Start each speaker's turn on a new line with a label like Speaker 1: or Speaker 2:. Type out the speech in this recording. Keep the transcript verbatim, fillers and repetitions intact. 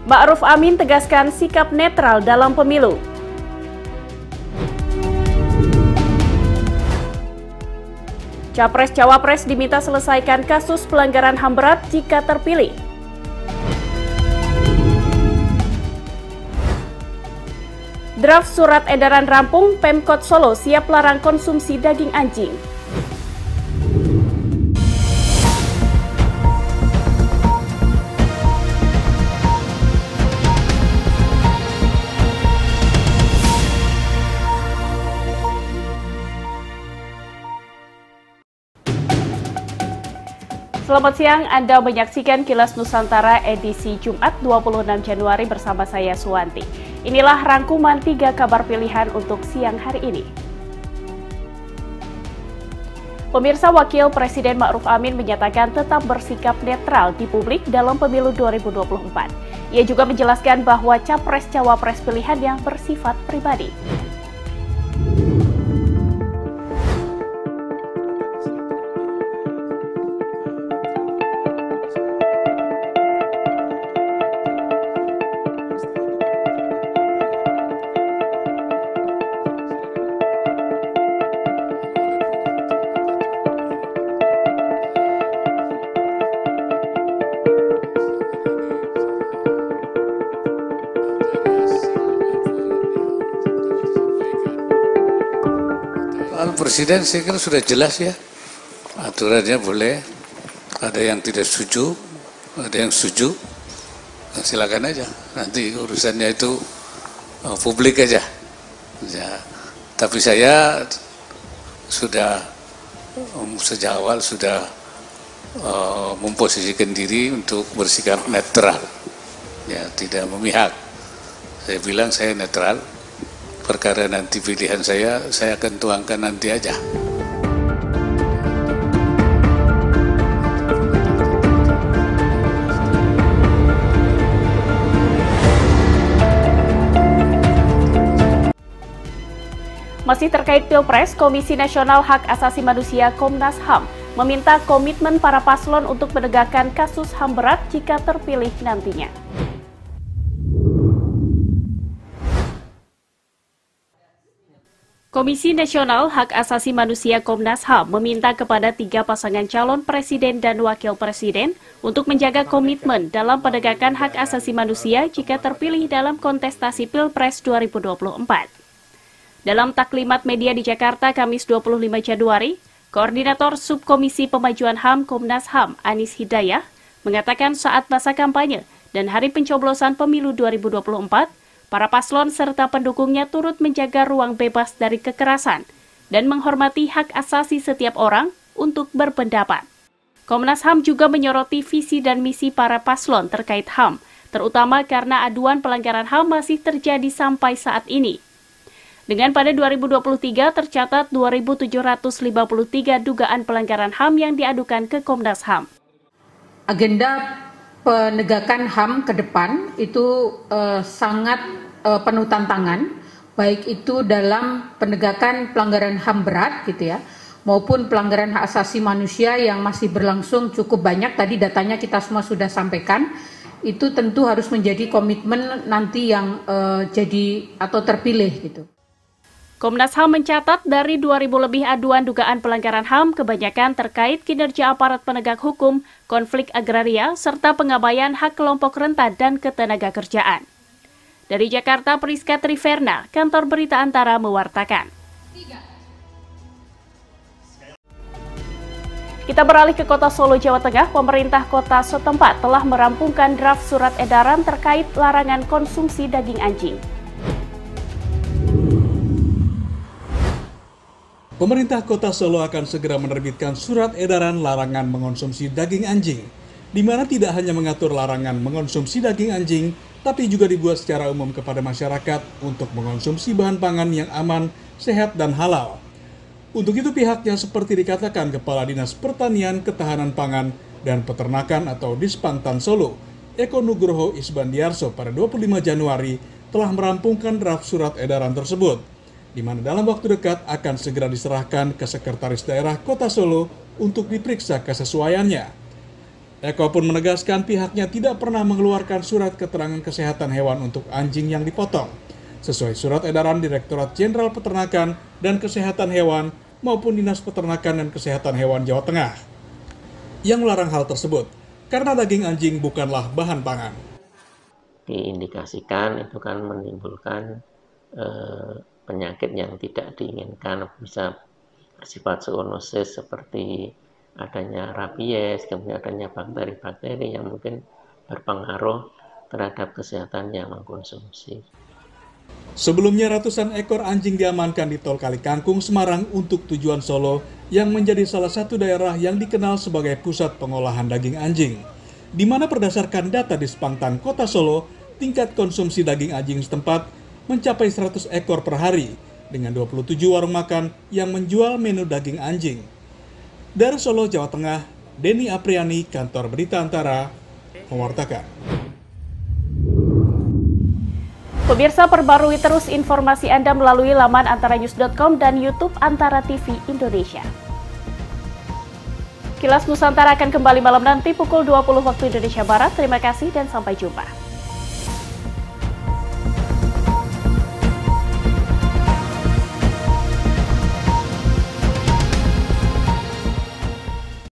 Speaker 1: Ma'ruf Amin tegaskan sikap netral dalam pemilu. Capres-Cawapres diminta selesaikan kasus pelanggaran H A M berat jika terpilih. Draft surat edaran rampung, Pemkot Solo siap larang konsumsi daging anjing. Selamat siang, Anda menyaksikan Kilas Nusantara edisi Jumat dua puluh enam Januari bersama saya Suwanti. Inilah rangkuman tiga kabar pilihan untuk siang hari ini. Pemirsa, Wakil Presiden Ma'ruf Amin menyatakan tetap bersikap netral di publik dalam pemilu dua ribu dua puluh empat. Ia juga menjelaskan bahwa capres-cawapres pilihan yang bersifat pribadi.
Speaker 2: Presiden saya kira sudah jelas ya, aturannya boleh, ada yang tidak setuju, ada yang setuju, nah, silakan aja, nanti urusannya itu uh, publik aja. Ya, tapi saya sudah um, sejak awal sudah uh, memposisikan diri untuk bersikap netral, ya tidak memihak. Saya bilang saya netral. Perkara nanti pilihan saya, saya akan tuangkan nanti aja.
Speaker 1: Masih terkait Pilpres, Komisi Nasional Hak Asasi Manusia Komnas H A M meminta komitmen para paslon untuk menegakkan kasus H A M berat jika terpilih nantinya. Komisi Nasional Hak Asasi Manusia Komnas H A M meminta kepada tiga pasangan calon presiden dan wakil presiden untuk menjaga komitmen dalam penegakan hak asasi manusia jika terpilih dalam kontestasi Pilpres dua ribu dua puluh empat. Dalam taklimat media di Jakarta Kamis dua puluh lima Januari, Koordinator Subkomisi Pemajuan H A M Komnas H A M Anis Hidayah mengatakan saat masa kampanye dan hari pencoblosan pemilu dua ribu dua puluh empat, para paslon serta pendukungnya turut menjaga ruang bebas dari kekerasan dan menghormati hak asasi setiap orang untuk berpendapat. Komnas H A M juga menyoroti visi dan misi para paslon terkait H A M, terutama karena aduan pelanggaran H A M masih terjadi sampai saat ini. Dengan pada dua ribu dua puluh tiga tercatat dua ribu tujuh ratus lima puluh tiga dugaan pelanggaran H A M yang diadukan ke Komnas H A M.
Speaker 3: Agenda penegakan H A M ke depan itu uh, sangat uh, penuh tantangan, baik itu dalam penegakan pelanggaran H A M berat gitu ya, maupun pelanggaran hak asasi manusia yang masih berlangsung cukup banyak. Tadi datanya kita semua sudah sampaikan, itu tentu harus menjadi komitmen nanti yang uh, jadi atau terpilih gitu.
Speaker 1: Komnas H A M mencatat dari dua ribu lebih aduan dugaan pelanggaran H A M kebanyakan terkait kinerja aparat penegak hukum, konflik agraria, serta pengabaian hak kelompok rentan dan ketenagakerjaan. Dari Jakarta, Priska Triverna, Kantor Berita Antara mewartakan. Kita beralih ke Kota Solo, Jawa Tengah. Pemerintah kota setempat telah merampungkan draft surat edaran terkait larangan konsumsi daging anjing.
Speaker 4: Pemerintah Kota Solo akan segera menerbitkan surat edaran larangan mengonsumsi daging anjing, di mana tidak hanya mengatur larangan mengonsumsi daging anjing, tapi juga dibuat secara umum kepada masyarakat untuk mengonsumsi bahan pangan yang aman, sehat, dan halal. Untuk itu pihaknya seperti dikatakan Kepala Dinas Pertanian, Ketahanan Pangan, dan Peternakan atau Dispangtan Solo, Eko Nugroho Isbandiarso pada dua puluh lima Januari telah merampungkan draft surat edaran tersebut, di mana dalam waktu dekat akan segera diserahkan ke Sekretaris Daerah Kota Solo untuk diperiksa kesesuaiannya. Eko pun menegaskan pihaknya tidak pernah mengeluarkan surat keterangan kesehatan hewan untuk anjing yang dipotong, sesuai surat edaran Direktorat Jenderal Peternakan dan Kesehatan Hewan maupun Dinas Peternakan dan Kesehatan Hewan Jawa Tengah, yang melarang hal tersebut karena daging anjing bukanlah bahan pangan.
Speaker 5: Diindikasikan itu kan menimbulkan eh, penyakit yang tidak diinginkan, bisa bersifat zoonosis seperti adanya rabies, kemudian adanya bakteri-bakteri yang mungkin berpengaruh terhadap kesehatan yang mengkonsumsi.
Speaker 4: Sebelumnya ratusan ekor anjing diamankan di Tol Kali Kangkung, Semarang untuk tujuan Solo yang menjadi salah satu daerah yang dikenal sebagai pusat pengolahan daging anjing, di mana berdasarkan data Dispangtan Kota Solo, tingkat konsumsi daging anjing setempat mencapai seratus ekor per hari dengan dua puluh tujuh warung makan yang menjual menu daging anjing. Dari Solo, Jawa Tengah, Denny Apriani, Kantor Berita Antara, mewartakan.
Speaker 1: Pemirsa, perbarui terus informasi Anda melalui laman antaranews dot com dan YouTube Antara T V Indonesia. Kilas Nusantara akan kembali malam nanti pukul dua puluh waktu Indonesia Barat. Terima kasih dan sampai jumpa.